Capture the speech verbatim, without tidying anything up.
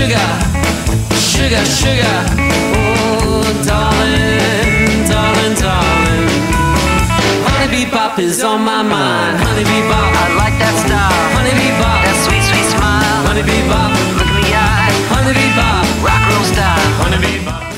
sugar, sugar, sugar. Oh, darling, darling, darling. Honeybee bop is on my mind. Honeybee bop, I like that style. honeybee bop, That sweet, sweet smile. honeybee bop, Look in the eye. honeybee bop, Rock and roll style. honeybee bop.